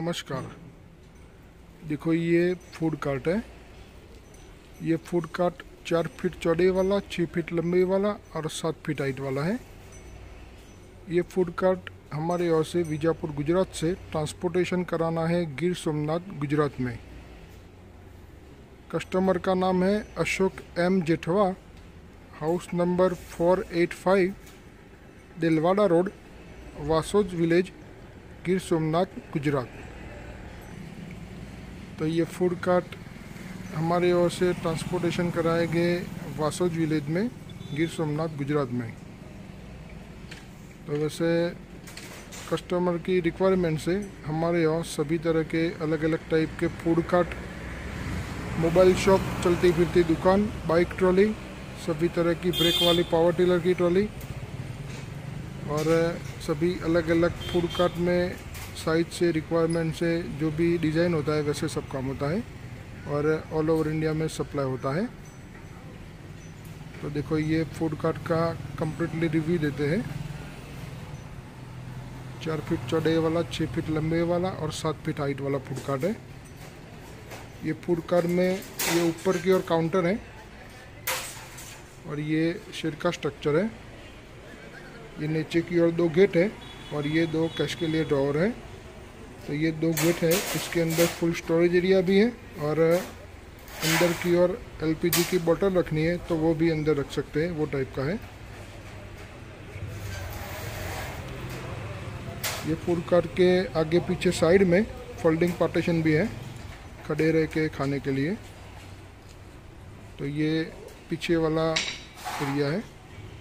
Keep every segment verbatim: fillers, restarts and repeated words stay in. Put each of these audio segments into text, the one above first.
नमस्कार। देखो ये फूड कार्ट है। ये फूड कार्ट चार फीट चौड़े वाला, छः फीट लंबे वाला और सात फीट हाइट वाला है। ये फूड कार्ट हमारे यहाँ से विजापुर गुजरात से ट्रांसपोर्टेशन कराना है गिर सोमनाथ गुजरात में। कस्टमर का नाम है Ashok M Jethwa, house number four eight five, Dilwada road, Vasoj village, Gir Somnath Gujarat. तो ये फूड कार्ट हमारे ओर से ट्रांसपोर्टेशन कराएंगे वासोज विलेज में, गिर सोमनाथ गुजरात में। तो वैसे कस्टमर की रिक्वायरमेंट से हमारे यहाँ सभी तरह के अलग अलग टाइप के फूड कार्ट, मोबाइल शॉप, चलती फिरती दुकान, बाइक ट्रॉली, सभी तरह की ब्रेक वाली पावर टिलर की ट्रॉली और सभी अलग अलग फूड कार्ट में साइज से, रिक्वायरमेंट से जो भी डिज़ाइन होता है वैसे सब काम होता है और ऑल ओवर इंडिया में सप्लाई होता है। तो देखो ये फूड कार्ट का कम्प्लीटली रिव्यू देते हैं। चार फीट चौड़े वाला, छः फीट लंबे वाला और सात फीट हाइट वाला फूड कार्ट है। ये फूड कार्ट में ये ऊपर की ओर काउंटर है और ये शेड का स्ट्रक्चर है। ये नीचे की ओर दो गेट है और ये दो कैश के लिए ड्रॉवर है। तो ये दो गेट है, इसके अंदर फुल स्टोरेज एरिया भी है और अंदर की ओर एलपीजी की बोतल रखनी है तो वो भी अंदर रख सकते हैं, वो टाइप का है। ये फूड कार्ट के आगे पीछे साइड में फोल्डिंग पार्टीशन भी है, खड़े रह के खाने के लिए। तो ये पीछे वाला एरिया है।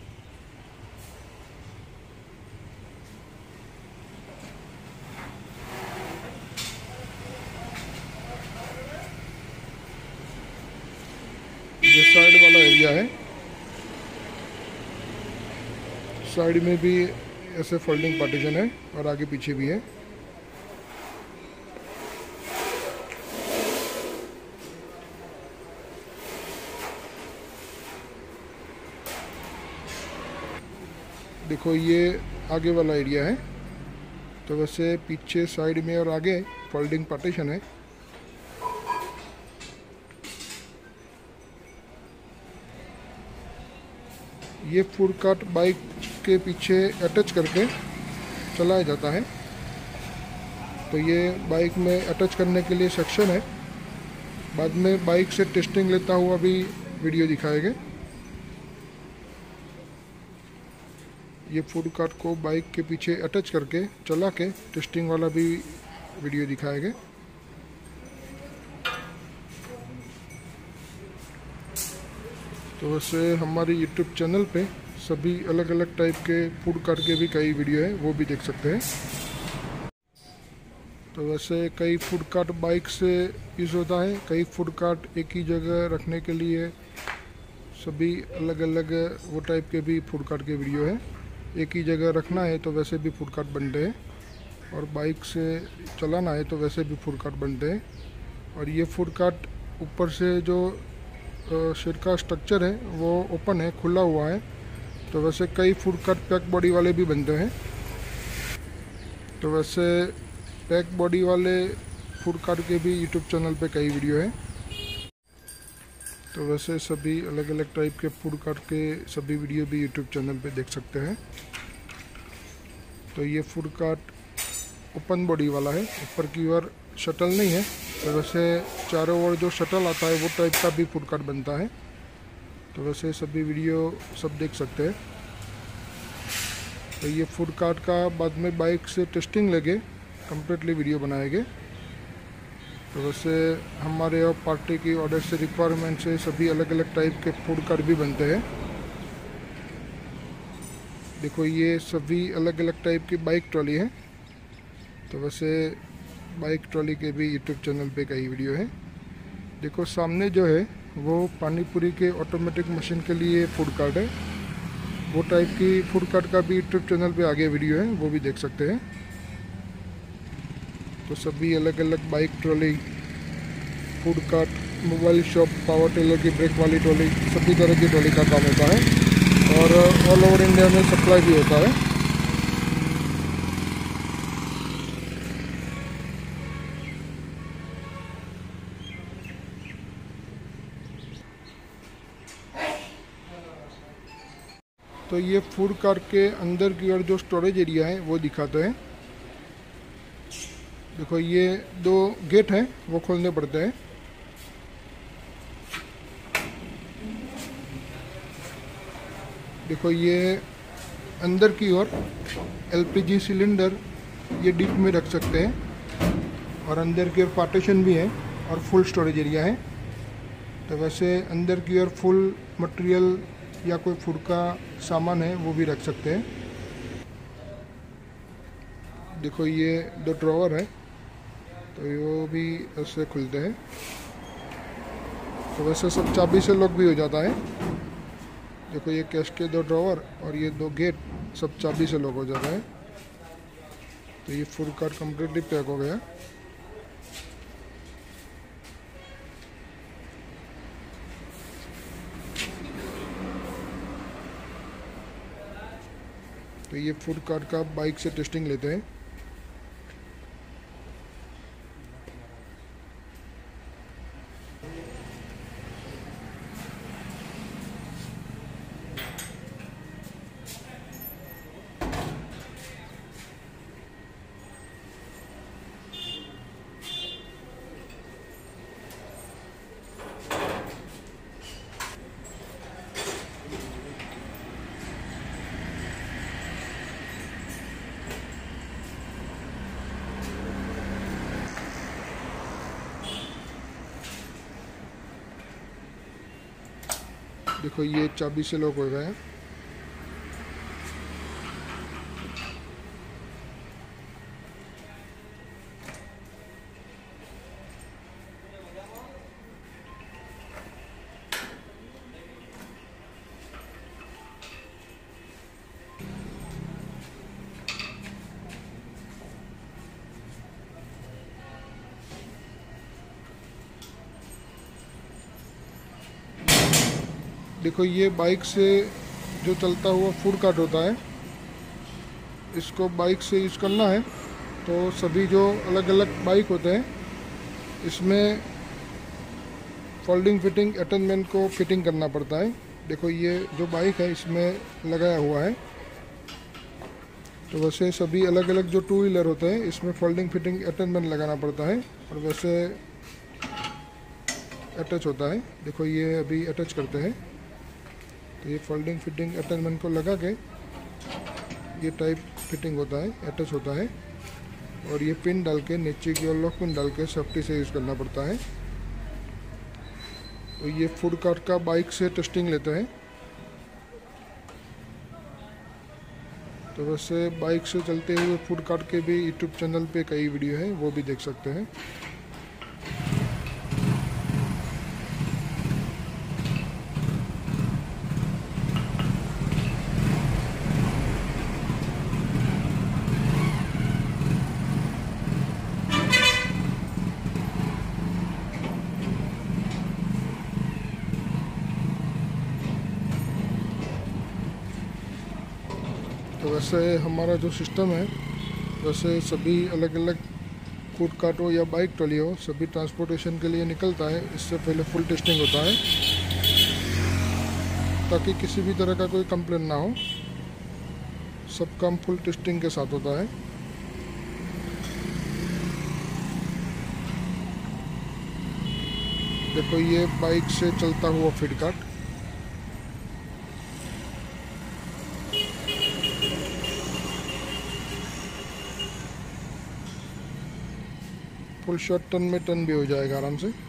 ये साइड वाला एरिया है। साइड में भी ऐसे फोल्डिंग पार्टीशन है और आगे पीछे भी है। देखो ये आगे वाला एरिया है। तो वैसे पीछे, साइड में और आगे फोल्डिंग पार्टीशन है। ये फूड कार्ट बाइक के पीछे अटैच करके चलाया जाता है। तो ये बाइक में अटैच करने के लिए सेक्शन है। बाद में बाइक से टेस्टिंग लेता हुआ भी वीडियो दिखाएंगे। ये फूड कार्ट को बाइक के पीछे अटैच करके चला के टेस्टिंग वाला भी वीडियो दिखाएंगे। तो वैसे हमारे यूट्यूब चैनल पे सभी अलग अलग टाइप के फूड कार्ट के भी कई वीडियो है, वो भी देख सकते हैं। तो वैसे कई फूड कार्ट बाइक से यूज़ होता है, कई फूड कार्ट एक ही जगह रखने के लिए, सभी अलग अलग वो टाइप के भी फूड कार्ट के वीडियो है। एक ही जगह रखना है तो वैसे भी फूड कार्ट बनते हैं और बाइक से चलाना है तो वैसे भी फूड कार्ट बनते हैं। और ये फूड कार्ट ऊपर से जो शेड का स्ट्रक्चर है वो ओपन है, खुला हुआ है। तो वैसे कई फूड कार्ट पैक बॉडी वाले भी बनते हैं। तो वैसे पैक बॉडी वाले फूड कार्ट के भी यूट्यूब चैनल पे कई वीडियो है। तो वैसे सभी अलग अलग टाइप के फूड कार्ट के सभी वीडियो भी यूट्यूब चैनल पे देख सकते हैं। तो ये फूड कार्ट ओपन बॉडी वाला है, ऊपर की ओर शटल नहीं है। तो वैसे चारों ओर जो शटल आता है वो टाइप का भी फूड कार्ट बनता है। तो वैसे सभी वीडियो सब देख सकते हैं। तो ये फूड कार्ट का बाद में बाइक से टेस्टिंग लगे कम्प्लीटली वीडियो बनाएंगे। तो वैसे हमारे यहाँ पार्टी की ऑर्डर से, रिक्वायरमेंट से सभी अलग अलग टाइप के फूड कार्ट भी बनते हैं। देखो ये सभी अलग अलग टाइप की बाइक ट्रॉली है। तो वैसे बाइक ट्रॉली के भी यूट्यूब चैनल पे कई वीडियो है। देखो सामने जो है वो पानी पूरी के ऑटोमेटिक मशीन के लिए फूड कार्ट है, वो टाइप की फूड कार्ट का भी यूट्यूब चैनल पे आगे वीडियो है, वो भी देख सकते हैं। तो सभी अलग अलग bike trolley, food cart, mobile shop, power trailer की ब्रेक वाली ट्रॉली, सभी तरह की ट्रॉली का काम होता है और ऑल ओवर इंडिया में सप्लाई भी होता है। तो ये फूड कार्ट के अंदर की ओर जो स्टोरेज एरिया है वो दिखाते हैं। देखो ये दो गेट हैं वो खोलने पड़ते हैं। देखो ये अंदर की ओर एलपीजी सिलेंडर ये डिप में रख सकते हैं और अंदर की ओर पार्टीशन भी है और फुल स्टोरेज एरिया है। तो वैसे अंदर की ओर फुल मटेरियल या कोई फूड का सामान है वो भी रख सकते हैं। देखो ये दो ड्रॉवर है तो वो भी ऐसे खुलते हैं। तो वैसे सब चाबी से लॉक भी हो जाता है। देखो ये कैश के दो ड्रॉवर और ये दो गेट सब चाबी से लॉक हो जाता है। तो ये फूड कार्ट कम्प्लीटली पैक हो गया। तो ये फूड कार्ट का बाइक से टेस्टिंग लेते हैं। देखो ये चाबी से लॉक हो गया है। देखो ये बाइक से जो चलता हुआ फूड कार्ट होता है, इसको बाइक से यूज़ करना है तो सभी जो अलग अलग बाइक होते हैं इसमें फोल्डिंग फिटिंग अटैचमेंट को फिटिंग करना पड़ता है। देखो ये जो बाइक है इसमें लगाया हुआ है। तो वैसे सभी अलग अलग जो टू व्हीलर होते हैं इसमें फोल्डिंग फिटिंग अटैचमेंट लगाना पड़ता है और वैसे अटैच होता है। देखो ये अभी अटैच करते हैं। तो ये फोल्डिंग फिटिंग अटैचमेंट को लगा के ये टाइप फिटिंग होता है, अटैच होता है और ये पिन डाल के नीचे की ओर लॉक पिन डाल के सेफ्टी से यूज़ करना पड़ता है। तो ये फूड कार्ट का बाइक से टेस्टिंग लेते हैं। तो वैसे बाइक से चलते हुए फूड कार्ट के भी यूट्यूब चैनल पे कई वीडियो हैं, वो भी देख सकते हैं। तो वैसे हमारा जो सिस्टम है, वैसे सभी अलग अलग फूड कार्ट हो या बाइक ट्रॉली हो, सभी ट्रांसपोर्टेशन के लिए निकलता है। इससे पहले फुल टेस्टिंग होता है ताकि किसी भी तरह का कोई कंप्लेन ना हो। सब काम फुल टेस्टिंग के साथ होता है। देखो ये बाइक से चलता हुआ food cart. Full short turn में टन भी हो जाएगा आराम से।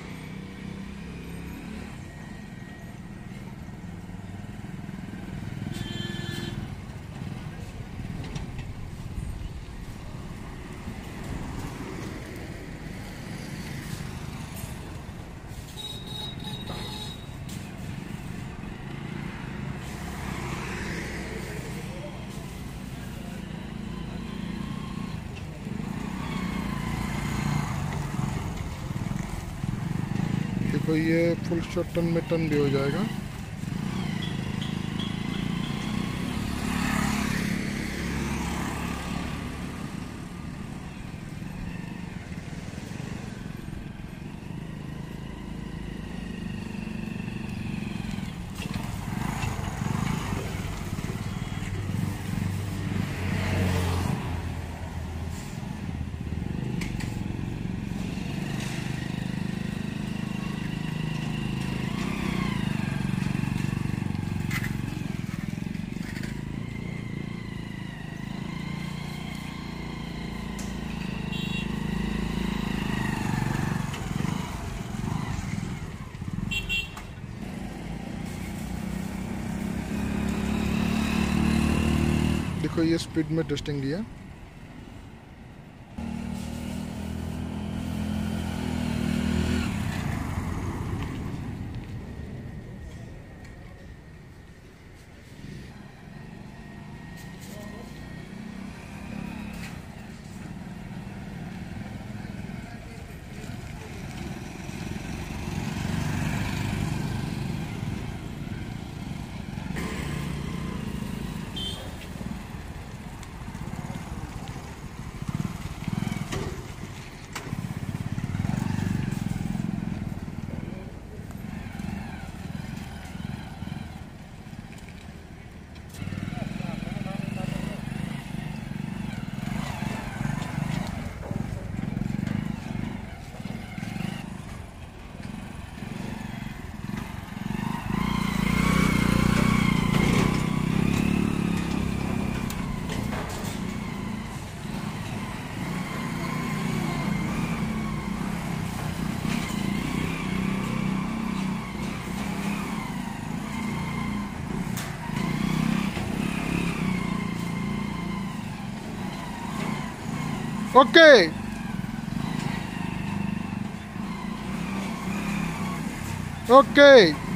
देखो ये फुल शॉट टन में टन भी हो जाएगा। देखो ये स्पीड में टेस्टिंग लिया। Okay okay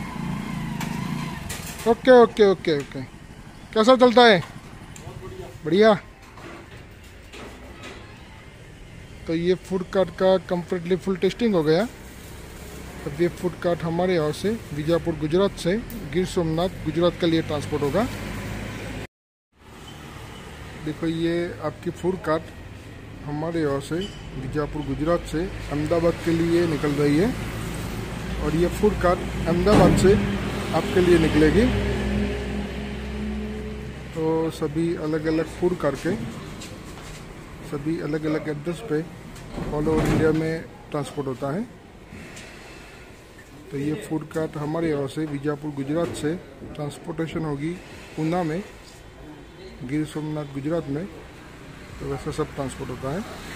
okay okay okay okay कैसा चलता है? बढ़िया। तो ये फूड कार्ट का कम्प्लीटली फुल टेस्टिंग हो गया। अब ये फूड कार्ट हमारे यहाँ से बीजापुर गुजरात से गिर सोमनाथ गुजरात के लिए ट्रांसपोर्ट होगा। देखो ये आपकी फूड कार्ट हमारे यहाँ से बीजापुर गुजरात से अहमदाबाद के लिए निकल रही है और ये फूड कार्ट अहमदाबाद से आपके लिए निकलेगी। तो सभी अलग अलग फूड कार्ट के सभी अलग अलग एड्रेस पे ऑल ओवर इंडिया में ट्रांसपोर्ट होता है। तो ये फूड कार्ट हमारे यहाँ से बीजापुर गुजरात से ट्रांसपोर्टेशन होगी ऊना में, गिर सोमनाथ गुजरात में। तो वैसा सब ट्रांसपोर्ट होता है।